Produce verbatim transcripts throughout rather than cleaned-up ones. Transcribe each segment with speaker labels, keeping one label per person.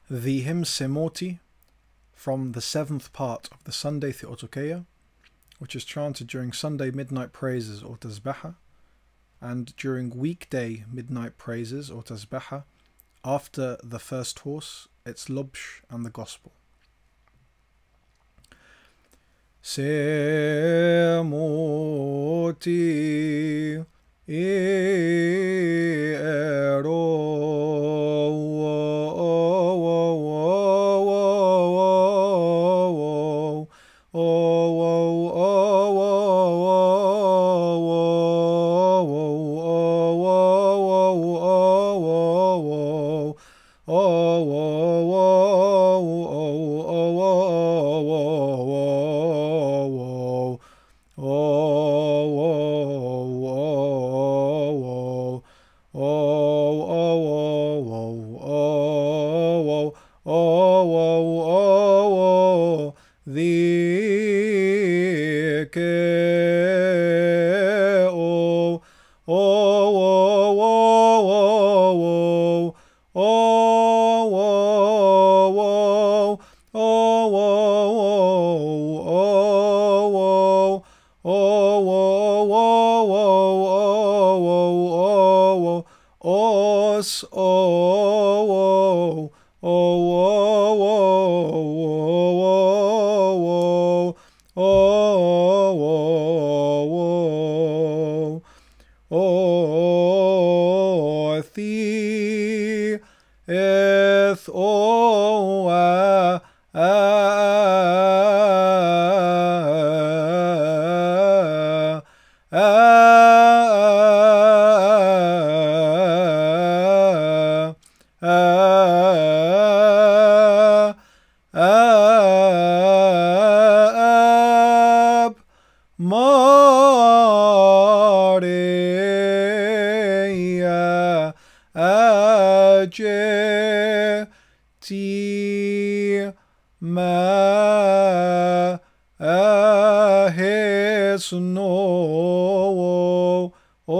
Speaker 1: the hymn Semoti from the seventh part of the Sunday Theotokia, which is chanted during Sunday midnight praises or tasbeha, and during weekday midnight praises or tasbeha after the first horse, it's Lobsh and the Gospel. Semoti os o o thi eth o a Maria age ti ma ahes no o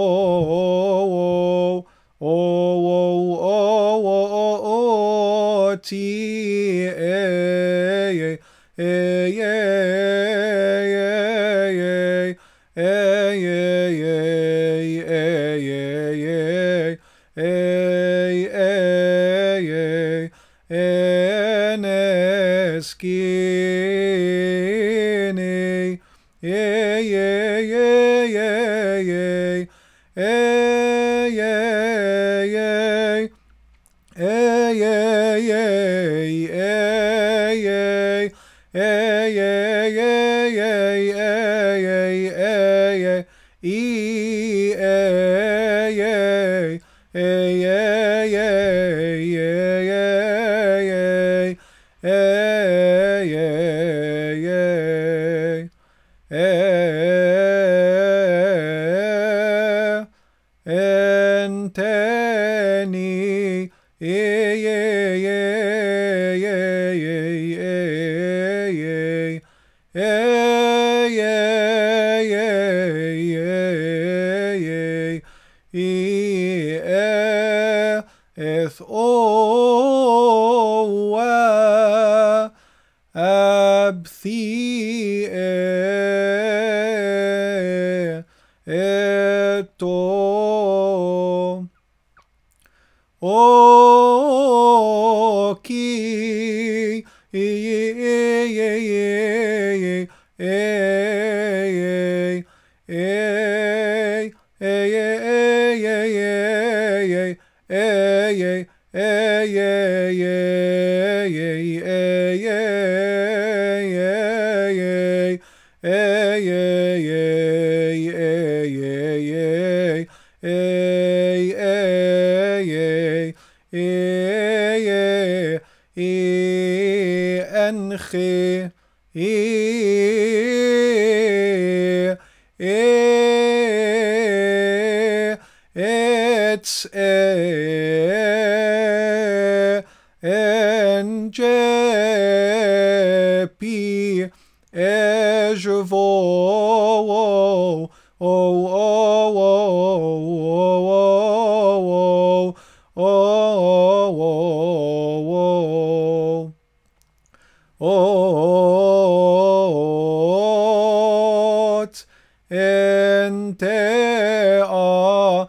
Speaker 1: o o ti e e Skinny, yeah, yeah, yeah, yeah, yeah, yeah, yeah, yeah, yeah, yeah, yeah, yeah, Enteni, yeah, yeah, yeah, yeah, yeah, yeah, yeah, yeah, yeah, eth o abthi eto o ki enche ets enjepi ejvo o o o ot ente a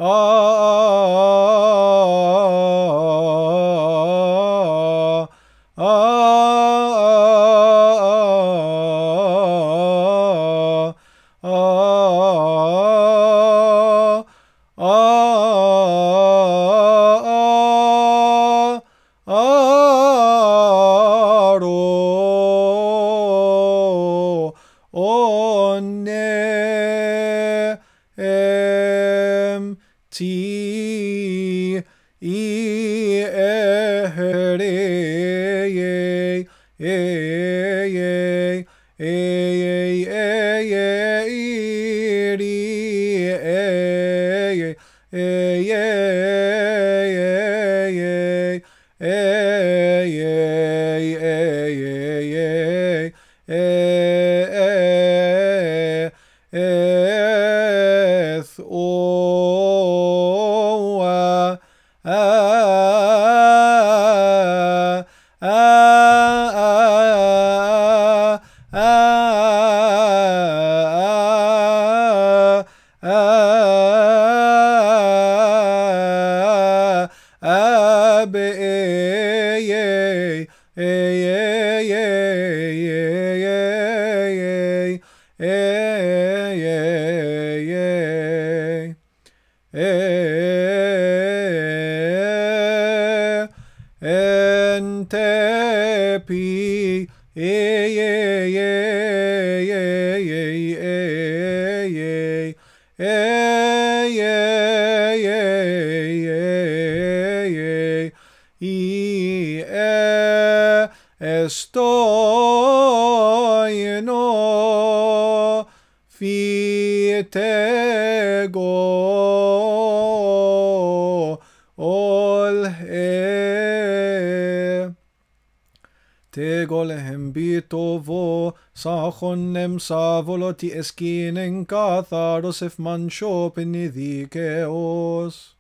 Speaker 1: T E P estoy no fitego ol he tegolhem bitovo sachonem savoloti eskinen katharos ef mancho penidikeos